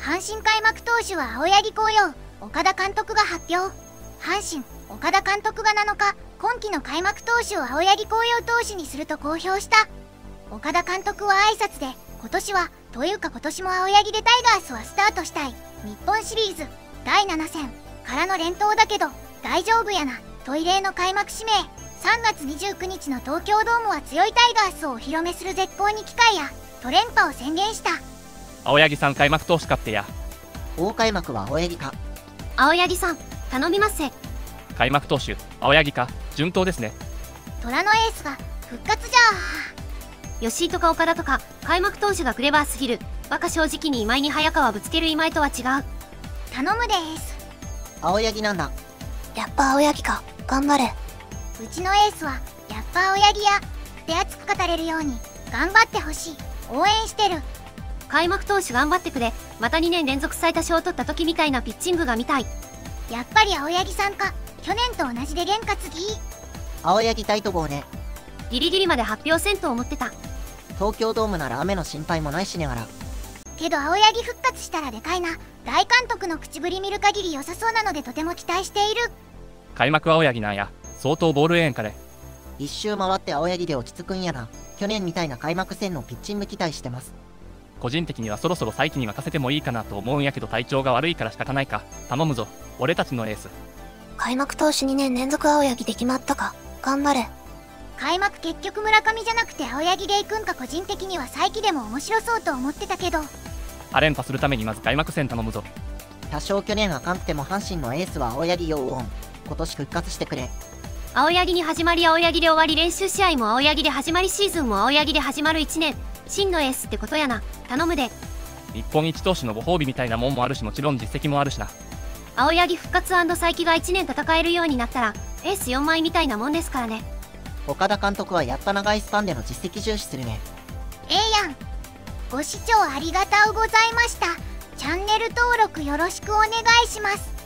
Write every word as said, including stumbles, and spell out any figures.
阪神開幕投手は青柳晃洋、岡田監督が発表。阪神、岡田監督がなのか、今季の開幕投手を青柳晃洋投手にすると公表した。岡田監督は挨拶で、今年は、というか今年も青柳でタイガースはスタートしたい。日本シリーズだいなな戦からの連投だけど、大丈夫やな、と異例の開幕指名。さんがつにじゅうくにちの東京ドームは強いタイガースをお披露目する絶好に機会や、と連覇を宣言した。 青柳さん開幕投手勝ってや。 大開幕は青柳か。 青柳さん、頼みますぜ。 開幕投手、青柳か、順当ですね。 虎のエースが復活じゃあ。吉井とか岡田とか、開幕投手がクレバーすぎる。バカ正直に今井に早川ぶつける今井とは違う。 頼むでエース。 青柳なんだ。 やっぱ青柳か、頑張れ。 うちのエースは、やっぱ青柳や、って熱く語れるように、頑張ってほしい。応援してる。 開幕投手頑張ってくれ。またにねん連続最多勝を取った時みたいなピッチングが見たい。 やっぱり青柳さんか。去年と同じで験担ぎ。 青柳大飛棒ね。 ギリギリまで発表せんと思ってた。 東京ドームなら雨の心配もないしねがら。 けど青柳復活したらでかいな。大監督の口ぶり見る限り良さそうなのでとても期待している。 開幕青柳なんや。相当ボールええんかね。 一周回って青柳で落ち着くんやな。去年みたいな開幕戦のピッチング期待してます。 個人的にはそろそろ再起に任せてもいいかなと思うんやけど体調が悪いから仕方ないか。頼むぞ、俺たちのエース。 開幕投手にねん連続青柳で決まったか。頑張れ。 開幕結局村上じゃなくて青柳で行くんか。個人的には再起でも面白そうと思ってたけど。 あ連覇するためにまず開幕戦頼むぞ。 多少去年あかんくても阪神のエースは青柳よオン。今年復活してくれ。 青柳に始まり青柳で終わり、練習試合も青柳で始まり、シーズンも青柳で始まるいちねん。真のエースってことやな。頼むで。 日本一投手のご褒美みたいなもんもあるし、もちろん実績もあるしな。 青柳復活&再起がいちねん戦えるようになったらエースよんまいみたいなもんですからね。 岡田監督はやった長いスパンでの実績重視するね。 ええやん。ご視聴ありがとうございました。チャンネル登録よろしくお願いします。